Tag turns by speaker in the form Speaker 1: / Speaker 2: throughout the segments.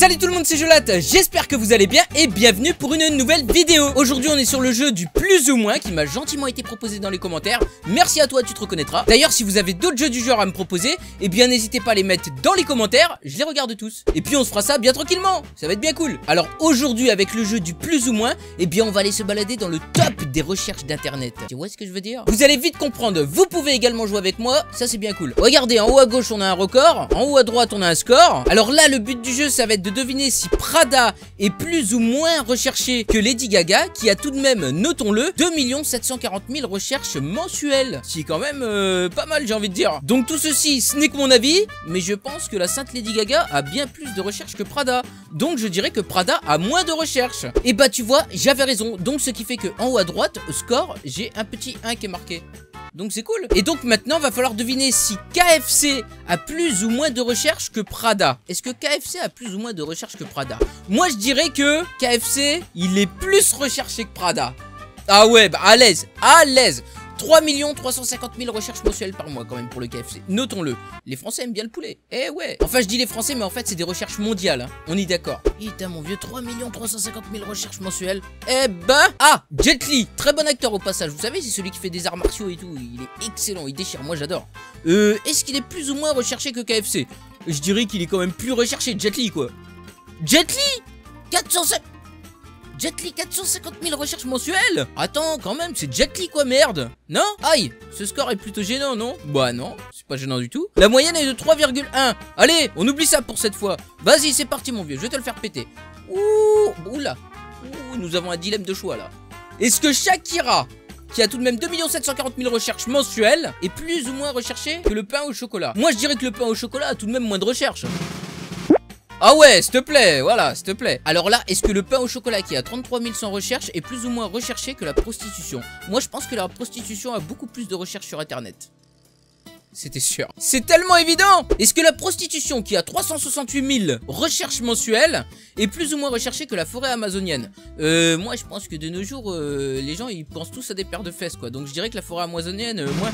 Speaker 1: Salut tout le monde, c'est Jolat, j'espère que vous allez bien et bienvenue pour une nouvelle vidéo. Aujourd'hui on est sur le jeu du plus ou moins qui m'a gentiment été proposé dans les commentaires. Merci à toi, tu te reconnaîtras. D'ailleurs si vous avez d'autres jeux du genre à me proposer, eh bien n'hésitez pas à les mettre dans les commentaires, je les regarde tous. Et puis on se fera ça bien tranquillement, ça va être bien cool. Alors aujourd'hui avec le jeu du plus ou moins, eh bien on va aller se balader dans le top des recherches d'internet. Tu vois ce que je veux dire? Vous allez vite comprendre, vous pouvez également jouer avec moi, ça c'est bien cool. Regardez, en haut à gauche on a un record, en haut à droite on a un score. Alors là le but du jeu ça va être de deviner si Prada est plus ou moins recherché que Lady Gaga, qui a tout de même, notons-le, 2 740 000 recherches mensuelles. C'est quand même pas mal, j'ai envie de dire. Donc tout ceci, ce n'est que mon avis, mais je pense que la sainte Lady Gaga a bien plus de recherches que Prada. Donc je dirais que Prada a moins de recherches. Et bah tu vois, j'avais raison. Donc ce qui fait que en haut à droite, score, j'ai un petit 1 qui est marqué. Donc c'est cool. Et donc maintenant va falloir deviner si KFC a plus ou moins de recherches que Prada. Est-ce que KFC a plus ou moins de recherches que Prada? Moi je dirais que KFC il est plus recherché que Prada. Ah ouais, bah à l'aise, à l'aise. 3 350 000 recherches mensuelles par mois quand même pour le KFC. Notons-le. Les Français aiment bien le poulet. Eh ouais. Enfin je dis les Français mais en fait c'est des recherches mondiales hein. On est d'accord. Putain mon vieux, 3 350 000 recherches mensuelles. Eh ben. Ah, Jet Li, très bon acteur au passage. Vous savez c'est celui qui fait des arts martiaux et tout. Il est excellent, il déchire, moi j'adore. Est-ce qu'il est plus ou moins recherché que KFC? Je dirais qu'il est quand même plus recherché, Jet Li quoi. Jet Li 450 000 recherches mensuelles. Attends, quand même, c'est Jet Li quoi, merde. Non? Aïe, ce score est plutôt gênant, non? Bah non, c'est pas gênant du tout. La moyenne est de 3,1. Allez, on oublie ça pour cette fois. Vas-y, c'est parti mon vieux, je vais te le faire péter. Ouh, oula. Ouh, nous avons un dilemme de choix là. Est-ce que Shakira, qui a tout de même 2 740 000 recherches mensuelles, est plus ou moins recherché que le pain au chocolat? Moi, je dirais que le pain au chocolat a tout de même moins de recherches. Ah ouais, s'il te plaît, voilà, s'il te plaît. Alors là, est-ce que le pain au chocolat qui a 33 100 recherches est plus ou moins recherché que la prostitution? Moi, je pense que la prostitution a beaucoup plus de recherches sur Internet. C'était sûr. C'est tellement évident. Est-ce que la prostitution qui a 368 000 recherches mensuelles est plus ou moins recherchée que la forêt amazonienne? Moi, je pense que de nos jours, les gens, ils pensent tous à des paires de fesses, quoi. Donc, je dirais que la forêt amazonienne, moi...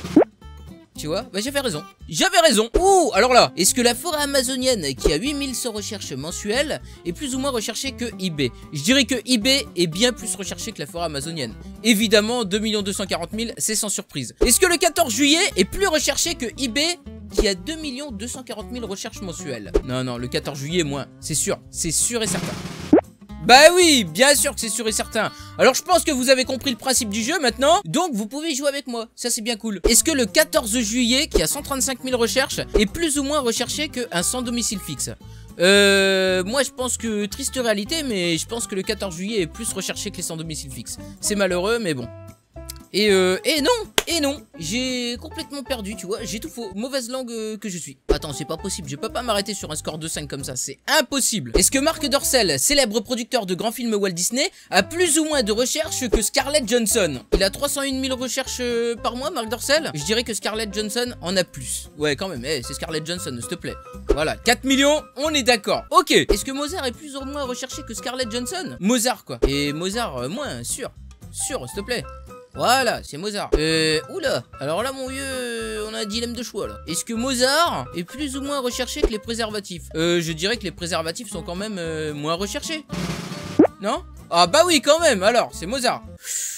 Speaker 1: Tu vois, bah j'avais raison. J'avais raison. Ouh, alors là, est-ce que la forêt amazonienne qui a 8100 recherches mensuelles est plus ou moins recherchée que eBay? Je dirais que eBay est bien plus recherché que la forêt amazonienne. Évidemment, 2 240 000, c'est sans surprise. Est-ce que le 14 juillet est plus recherché que eBay qui a 2 240 000 recherches mensuelles? Non, non, le 14 juillet, moins. C'est sûr et certain. Bah oui, bien sûr que c'est sûr et certain. Alors je pense que vous avez compris le principe du jeu maintenant. Donc vous pouvez jouer avec moi, ça c'est bien cool. Est-ce que le 14 juillet, qui a 135 000 recherches, est plus ou moins recherché qu'un sans domicile fixe? Moi je pense que, triste réalité, mais je pense que le 14 juillet est plus recherché que les sans domicile fixe. C'est malheureux mais bon. Et non, j'ai complètement perdu, tu vois, j'ai tout faux, mauvaise langue que je suis. Attends, c'est pas possible, je peux pas m'arrêter sur un score de 5 comme ça, c'est impossible. Est-ce que Mark Dorcel, célèbre producteur de grands films Walt Disney, a plus ou moins de recherches que Scarlett Johansson? Il a 301 000 recherches par mois, Mark Dorcel. Je dirais que Scarlett Johansson en a plus. Ouais, quand même, c'est Scarlett Johansson, s'il te plaît. Voilà, 4 millions, on est d'accord. Ok, est-ce que Mozart est plus ou moins recherché que Scarlett Johansson? Mozart, quoi. Et Mozart, moins, sûr, s'il te plaît. Voilà, c'est Mozart. Oula, alors là mon vieux, on a un dilemme de choix là. Est-ce que Mozart est plus ou moins recherché que les préservatifs? Je dirais que les préservatifs sont quand même moins recherchés. Non? Ah bah oui quand même, alors, c'est Mozart.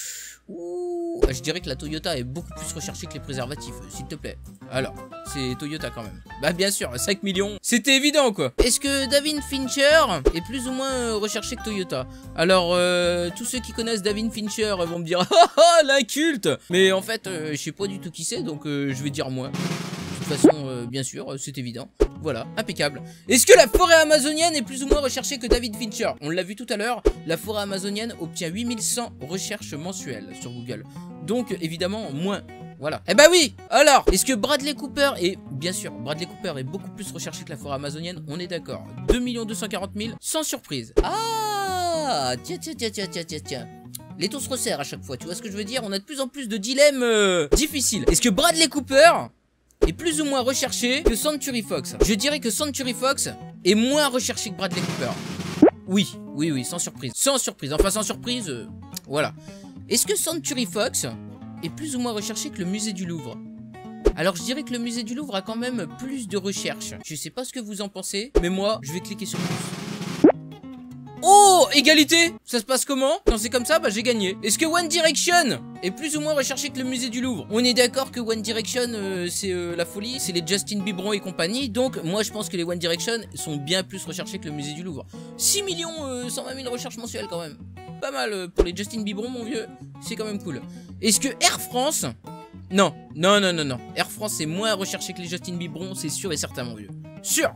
Speaker 1: Ouh, je dirais que la Toyota est beaucoup plus recherchée que les préservatifs, s'il te plaît. Alors, c'est Toyota quand même. Bah bien sûr, 5 millions, c'était évident quoi. Est-ce que David Fincher est plus ou moins recherché que Toyota? Alors, tous ceux qui connaissent David Fincher vont me dire ah l'inculte. Mais en fait, je sais pas du tout qui c'est, donc je vais dire moi. De toute façon, bien sûr, c'est évident. Voilà, impeccable. Est-ce que la forêt amazonienne est plus ou moins recherchée que David Fincher? On l'a vu tout à l'heure, la forêt amazonienne obtient 8100 recherches mensuelles sur Google. Donc, évidemment, moins. Voilà. Eh bah oui. Alors, est-ce que Bradley Cooper est... Bien sûr, Bradley Cooper est beaucoup plus recherché que la forêt amazonienne, on est d'accord. 2 240 000, sans surprise. Ah, tiens. Les taux se resserrent à chaque fois, tu vois ce que je veux dire? On a de plus en plus de dilemmes difficiles. Est-ce que Bradley Cooper est plus ou moins recherché que Century Fox? Je dirais que Century Fox est moins recherché que Bradley Cooper. Oui, sans surprise. Sans surprise, enfin sans surprise, voilà. Est-ce que Century Fox est plus ou moins recherché que le musée du Louvre? Alors je dirais que le musée du Louvre a quand même plus de recherche. Je sais pas ce que vous en pensez, mais moi, je vais cliquer sur plus. Oh, égalité. Ça se passe comment? Quand c'est comme ça, bah j'ai gagné. Est-ce que One Direction est plus ou moins recherché que le musée du Louvre? On est d'accord que One Direction, c'est la folie, c'est les Justin Bieber et compagnie. Donc moi je pense que les One Direction sont bien plus recherchés que le musée du Louvre. 6 120 000 recherches mensuelles quand même. Pas mal pour les Justin Bieber, mon vieux. C'est quand même cool. Est-ce que Air France... Non. Air France c'est moins recherché que les Justin Bieber, c'est sûr et certain, mon vieux. Sûr.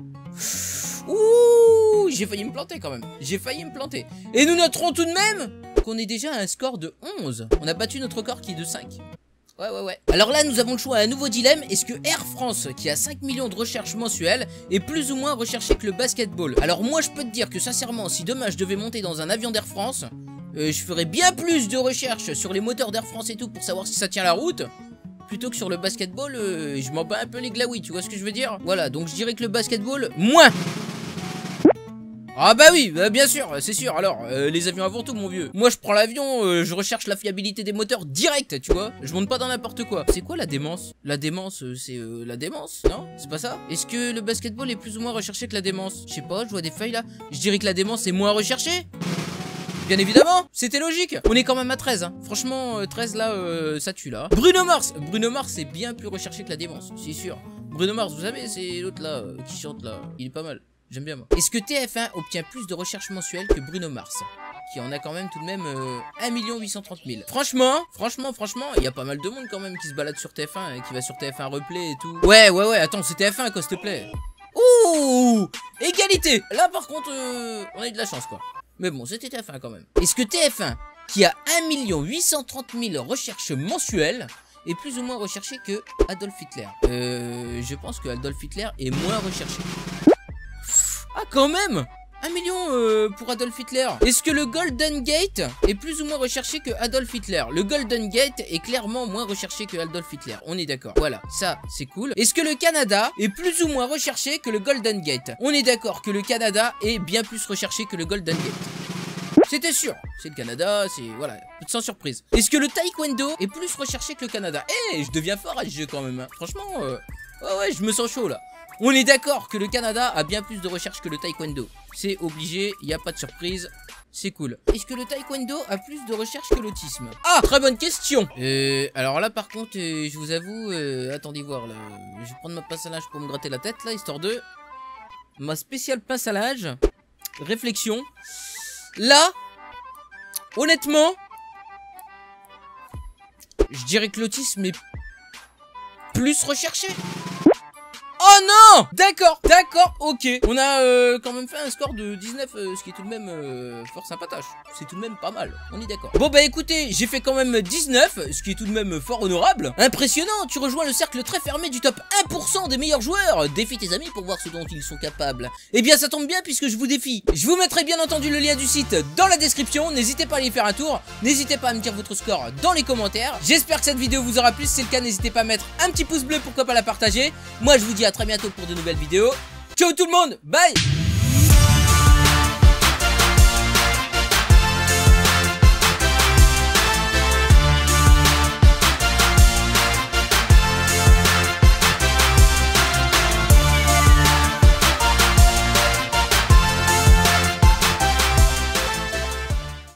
Speaker 1: Ouh, j'ai failli me planter quand même. J'ai failli me planter. Et nous noterons tout de même qu'on est déjà à un score de 11. On a battu notre record qui est de 5. Ouais. Alors là, nous avons le choix à un nouveau dilemme. Est-ce que Air France, qui a 5 millions de recherches mensuelles, est plus ou moins recherché que le basketball? Alors moi, je peux te dire que sincèrement, si demain je devais monter dans un avion d'Air France, je ferais bien plus de recherches sur les moteurs d'Air France et tout pour savoir si ça tient la route, plutôt que sur le basketball. Je m'en bats un peu les glaouis, tu vois ce que je veux dire? Voilà, donc je dirais que le basketball, moins. Ah bah oui, bien sûr, c'est sûr. Alors, les avions avant tout, mon vieux. Moi, je prends l'avion, je recherche la fiabilité des moteurs direct, tu vois. Je monte pas dans n'importe quoi. C'est quoi la démence? La démence, c'est la démence, non? C'est pas ça? Est-ce que le basketball est plus ou moins recherché que la démence? Je sais pas, je vois des feuilles là. Je dirais que la démence est moins recherchée. Bien évidemment, c'était logique. On est quand même à 13, hein. Franchement, 13 là, ça tue là. Bruno Mars c'est bien plus recherché que la démence, c'est sûr. Bruno Mars, vous savez, c'est l'autre là, qui chante là. Il est pas mal. J'aime bien moi. Est-ce que TF1 obtient plus de recherches mensuelles que Bruno Mars, qui en a quand même tout de même 1 830 000. Franchement, il y a pas mal de monde quand même qui se balade sur TF1 et qui va sur TF1 replay et tout. Ouais, attends, c'est TF1 quoi, s'il te plaît. Ouh, égalité. Là par contre, on a eu de la chance quoi. Mais bon, c'était TF1 quand même. Est-ce que TF1, qui a 1 830 000 recherches mensuelles, est plus ou moins recherché que Adolf Hitler? Je pense que Adolf Hitler est moins recherché. Ah quand même 1 million pour Adolf Hitler. Est-ce que le Golden Gate est plus ou moins recherché que Adolf Hitler? Le Golden Gate est clairement moins recherché que Adolf Hitler. On est d'accord. Voilà, ça c'est cool. Est-ce que le Canada est plus ou moins recherché que le Golden Gate? On est d'accord que le Canada est bien plus recherché que le Golden Gate. C'était sûr. C'est le Canada, c'est... Voilà, sans surprise. Est-ce que le Taekwondo est plus recherché que le Canada? Eh, je deviens fort à ce jeu quand même. Hein. Franchement, ouais, je me sens chaud là. On est d'accord que le Canada a bien plus de recherches que le taekwondo. C'est obligé, il n'y a pas de surprise. C'est cool. Est-ce que le taekwondo a plus de recherches que l'autisme? Ah, très bonne question. Alors là par contre, je vous avoue, attendez voir là. Je vais prendre ma pince à linge pour me gratter la tête là, histoire de... Ma spéciale pince à linge. Réflexion. Là, honnêtement, je dirais que l'autisme est plus recherché. Oh non! D'accord, ok. On a quand même fait un score de 19, ce qui est tout de même fort sympatoche. C'est tout de même pas mal, on est d'accord. Bon bah écoutez, j'ai fait quand même 19, ce qui est tout de même fort honorable. Impressionnant, tu rejoins le cercle très fermé du top 1% des meilleurs joueurs. Défie tes amis pour voir ce dont ils sont capables. Eh bien ça tombe bien puisque je vous défie. Je vous mettrai bien entendu le lien du site dans la description. N'hésitez pas à aller faire un tour. N'hésitez pas à me dire votre score dans les commentaires. J'espère que cette vidéo vous aura plu. Si c'est le cas, n'hésitez pas à mettre un petit pouce bleu, pourquoi pas la partager. Moi je vous dis à très bientôt pour de nouvelles vidéos. Ciao tout le monde, bye.